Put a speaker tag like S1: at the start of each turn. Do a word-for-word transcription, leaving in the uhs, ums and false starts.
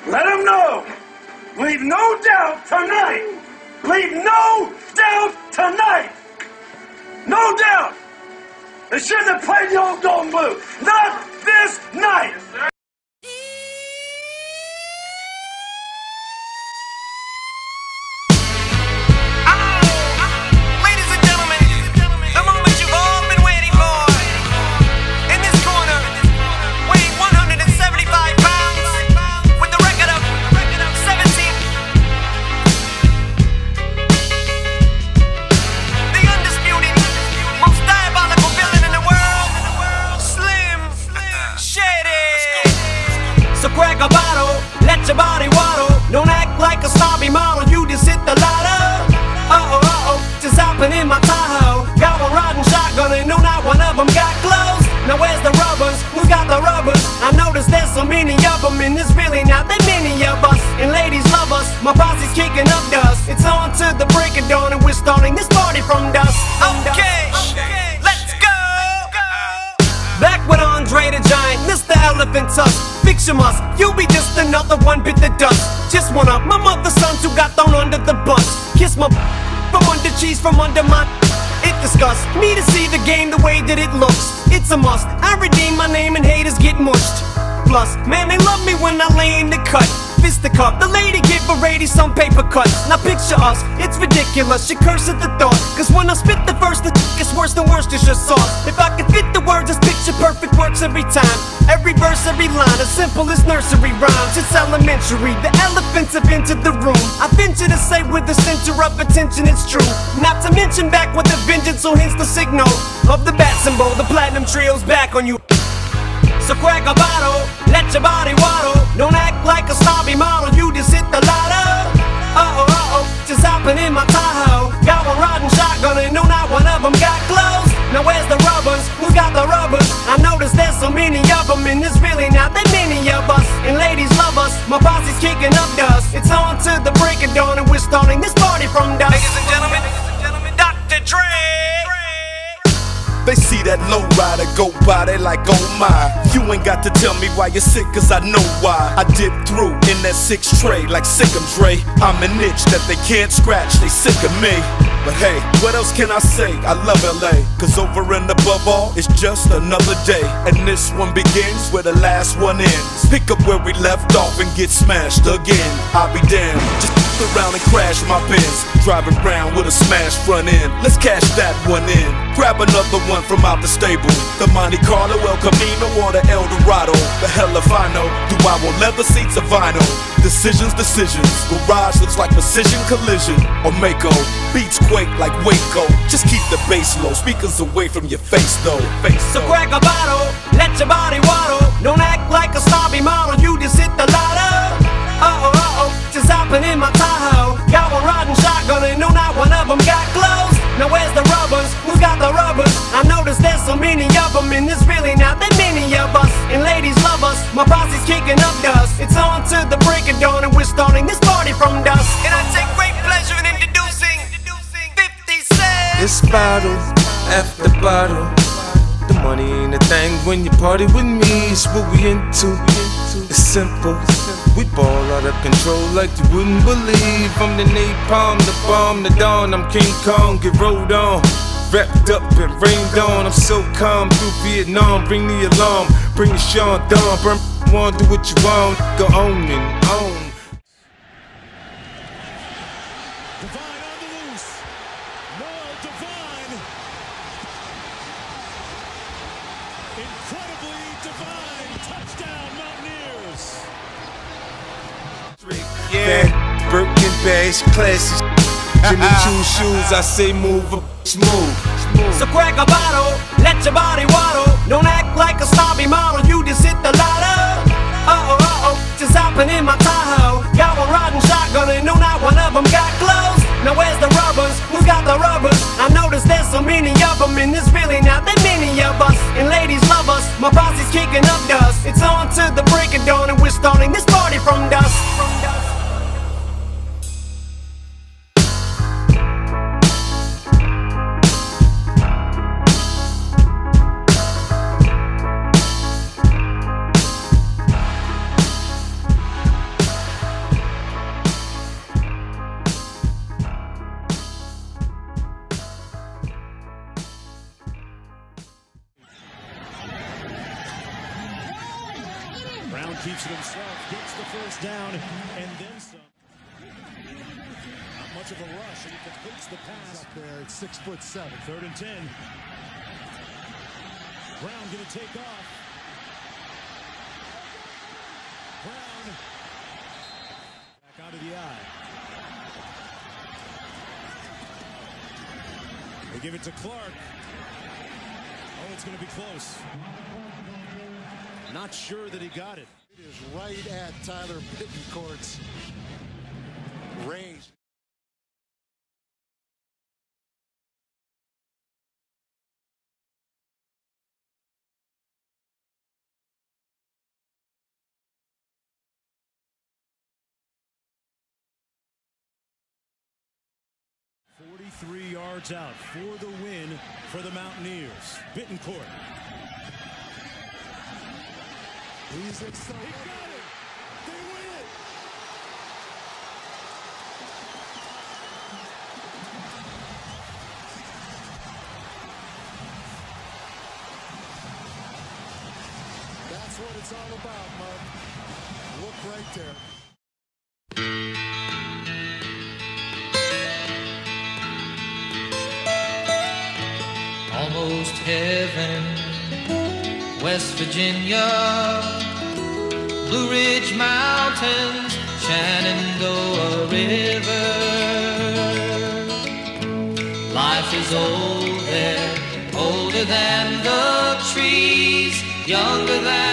S1: Let them know. Leave no doubt tonight. Leave no doubt tonight. No doubt. They shouldn't have played the old gold and blue. Not this night.
S2: So crack a bottle, let your body waddle. Don't act like a snobby model, you just hit the lotto. Uh-oh, uh-oh, just hopping in my Tahoe. Got one riding shotgun and no, not one of them got clothes. Now where's the rubbers? Who's got the rubbers? I noticed there's so many of them and there's really not that many of us. And ladies love us, my posse's kicking up dust. It's on to the break of dawn and we're starting this party from dusk. Okay, okay, let's go. Back with Andre the Giant, Mister Elephant Tusk. Fix your must, you'll be just another one bit the dust. Just one of my mother's sons who got thrown under the bus. Kiss my from under cheese from under my. It disgusts me to see the game the way that it looks. It's a must, I redeem my name and haters get mushed. Plus, man, they love me when I lay in the cut. Fisticuff, the lady give a lady some paper cuts. Now picture us, it's ridiculous, you curse at the thought. Cause when I spit the verse, the it's worse than worse, it's just sauce. If I could fit the words, this picture perfect works every time. Every verse, every line, as simple as nursery rhymes. It's elementary, the elephants have entered the room. I venture to say with the center of attention, it's true. Not to mention back with a vengeance, so hence the signal of the bat symbol, the platinum trio's back on you. So crack a bottle, let your body waddle. Don't act like a snobby model, you just hit the lotto. Uh-oh, uh-oh, just hopping in my Tahoe. Got one riding shotgun and no, not one of them got clothes. Now where's the rubbers? Who's got the rubbers? I noticed there's so many of them and there's really not that many of us. And ladies love us, my posse's kicking up dust. It's on to the break of dawn and we're starting this party from dusk. Ladies and gentlemen, Doctor Dre.
S3: They see that low rider go by, they like, oh my. You ain't got to tell me why you're sick, cause I know why. I dip through in that six tray like Sick'em Dre. I'm an itch that they can't scratch, they sick of me. But hey, what else can I say? I love L A, cause over and above all, it's just another day. And this one begins where the last one ends. Pick up where we left off and get smashed again. I'll be damned, just around and crash my Benz. Driving around with a smashed front end. Let's cash that one in. Grab another one from out the stable. The Monte Carlo, El Camino, or the El Dorado. The hell if I know. Do I want leather seats or vinyl? Decisions, decisions. Garage looks like precision collision. Or Mako. Beats quake like Waco. Just keep the bass low. Speakers away from your face though. Face
S2: so crack a bottle, let your body waddle. Don't act like a snobby model, you just hit the lotto. Uh-oh, uh-oh, just hopping in my Tahoe. Got one riding shotgun and no, not one of them got clothes. Now where's the rubbers? Who's got the rubbers? I noticed there's so many of them and there's really not that many of us. And ladies love us, my posse's kicking up dust. It's on to the break of dawn and we're starting this party from dusk. And I take great pleasure in introducing fifty cent.
S4: It's bottle after bottle. The money ain't a thing when you party with me. It's what we into. It's simple. We ball out of control like you wouldn't believe. I'm the napalm, the bomb, the dawn. I'm King Kong, get rolled on. Wrapped up and rained on. I'm so calm through Vietnam. Bring the alarm, bring the Sean Dawn. Burn one, do what you want. Go on and on.
S5: Divine on the loose. Noel Divine. Incredibly divine. Touchdown, Mountaineers.
S4: Yeah, Birkin bags, classic. Jimmy Choo shoes, I say move, a move.
S2: So crack a bottle, let your body waddle. Don't act like a snobby model, you just hit the lotto. Uh-oh, uh-oh, just hopping in my Tahoe. Got one riding shotgun and no, not one of them got clothes. Now where's the rubbers? Who's got the rubbers? I noticed there's so many of them and there's really not that many of us. And ladies love us, my posse's kicking up dust. It's on to the break of dawn and we're starting this party from dusk. From dusk.
S5: gets the first down and then some. Not much of a rush, and he completes the pass.
S6: Up there at six foot seven.
S5: Third and ten. Brown going to take off. Brown back out of the eye. They give it to Clark. Oh, it's going to be close. Not sure that he got it.
S6: It is right at Tyler Pittencourt's range.
S5: forty-three yards out for the win for the Mountaineers. Bittencourt.
S6: He's excited.
S5: He got it. They win it.
S6: That's what it's all about, Mark. Look right there.
S7: Almost heaven, West Virginia, Blue Ridge Mountains, Shenandoah River. Life is old there, older than the trees, younger than